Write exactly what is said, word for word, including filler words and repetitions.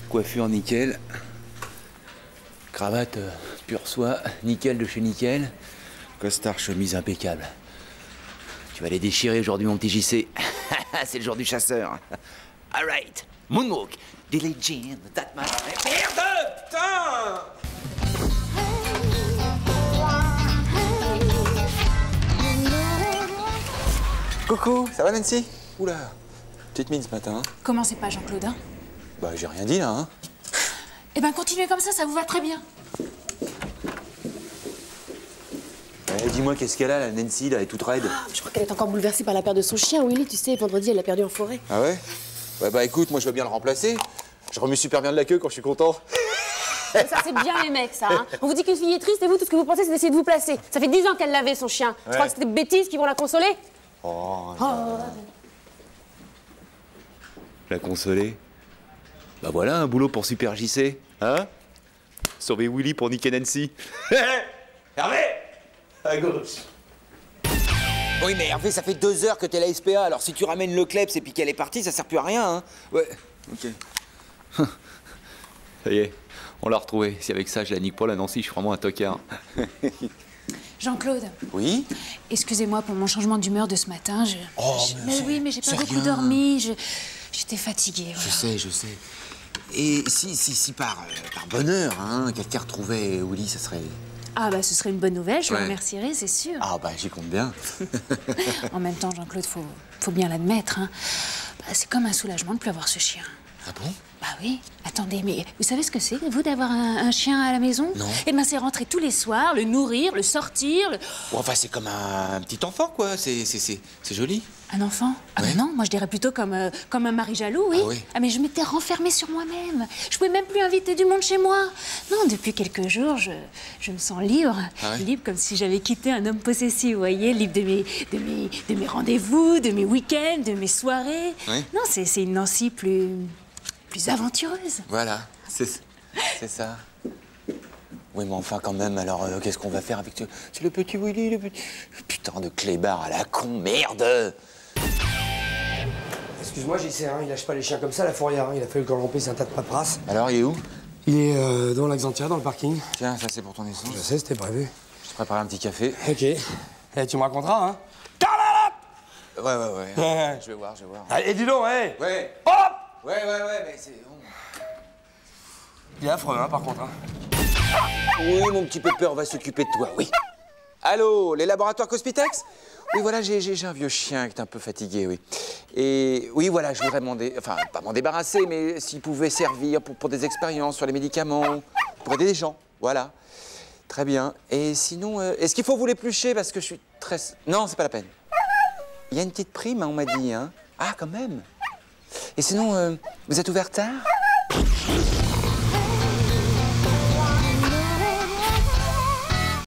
Coiffure nickel. Cravate euh, pure soie, nickel de chez nickel. Costard, chemise impeccable. Tu vas les déchirer aujourd'hui, mon petit J C. C'est le jour du chasseur. All right. Moonwalk. Des legends, that man. Merde, putain! Coucou, ça va Nancy? Oula, petite mine ce matin. Hein. Commencez pas, Jean-Claude. Hein? Bah, j'ai rien dit là. Hein. Eh ben, continuez comme ça, ça vous va très bien. Eh, dis-moi, qu'est-ce qu'elle a, la Nancy, là, elle est toute raide. Ah, je crois qu'elle est encore bouleversée par la perte de son chien, Willy. Tu sais, vendredi, elle l'a perdu en forêt. Ah ouais? Ouais, bah écoute, moi, je veux bien le remplacer. Je remue super bien de la queue quand je suis content. Ça, c'est bien les mecs, ça. Hein. On vous dit qu'une fille est triste et vous, tout ce que vous pensez, c'est d'essayer de vous placer. Ça fait dix ans qu'elle l'avait, son chien. Ouais. Tu crois que c'était des bêtises qui vont la consoler? Oh, oh. La consoler? Bah voilà, un boulot pour Super J C. Hein? Sauver Willy pour niquer Nancy. Hervé! À gauche. Oui, mais Hervé, ça fait deux heures que t'es la S P A, alors si tu ramènes le kleps et puis qu'elle est partie, ça sert plus à rien, hein? Ouais, ok. Ça y est, on l'a retrouvée. Si avec ça, je la nique pas, la Nancy, je suis vraiment un tocard. Jean-Claude. Oui? Excusez-moi pour mon changement d'humeur de ce matin. Je... Oh, je... mais, mais oui, mais j'ai pas beaucoup rien. dormi. Je... J'étais fatiguée. Voilà. Je sais, je sais. Et si, si, si par, euh, par bonheur, hein, quelqu'un retrouvait Willy, ça serait... Ah bah ce serait une bonne nouvelle, je ouais. vous remercierai, c'est sûr. Ah bah j'y compte bien. En même temps, Jean-Claude, faut, faut bien l'admettre. Hein. Bah, c'est comme un soulagement de plus avoir ce chien. Ah bon? Bah oui. Attendez, mais vous savez ce que c'est, vous, d'avoir un, un chien à la maison? Non. Eh ben c'est rentrer tous les soirs, le nourrir, le sortir, le... Bon, enfin, c'est comme un, un petit enfant, quoi. C'est joli. Un enfant? Ah ouais. bah non, moi je dirais plutôt comme, euh, comme un mari jaloux, oui. Ah, oui. Ah mais je m'étais renfermée sur moi-même. Je pouvais même plus inviter du monde chez moi. Non, depuis quelques jours, je, je me sens libre. Ah, ouais. Libre comme si j'avais quitté un homme possessif, vous voyez. Libre de mes, de mes, de mes rendez-vous, de mes week-ends, de mes soirées. Oui. Non, c'est une Nancy plus, plus aventureuse. Voilà, c'est ça. Oui, mais enfin, quand même, alors, euh, qu'est-ce qu'on va faire avec... C'est le petit Willy, le petit... Putain de clébard à la con, merde! Excuse-moi, J C, hein, il lâche pas les chiens comme ça, la fourrière. Hein. Il a fallu le corromper, c'est un tas de paperasse. Alors, il est où? Il est euh, dans l'Axantia, dans le parking. Tiens, ça, c'est pour ton essence. Je sais, c'était prévu. Je te prépare un petit café. Ok. Et tu me raconteras, hein? Ouais, ouais, ouais. Ouais. Je vais voir, je vais voir. Allez, dis donc, hé! Hey. Ouais. Hop! Ouais, ouais, ouais, mais c'est... Il est affreux, hein, par contre. Hein. Oui, mon petit Pepper, on va s'occuper de toi, oui. Allô, les laboratoires Cospitex? Oui, voilà, j'ai un vieux chien qui est un peu fatigué, oui. Et oui, voilà, je voudrais demander, enfin, pas m'en débarrasser, mais s'il pouvait servir pour, pour des expériences sur les médicaments, pour aider les gens, voilà. Très bien. Et sinon, euh, est-ce qu'il faut vous l'éplucher parce que je suis très... Non, c'est pas la peine. Il y a une petite prime, hein, on m'a dit, hein. Ah, quand même. Et sinon, euh, vous êtes ouvert tard?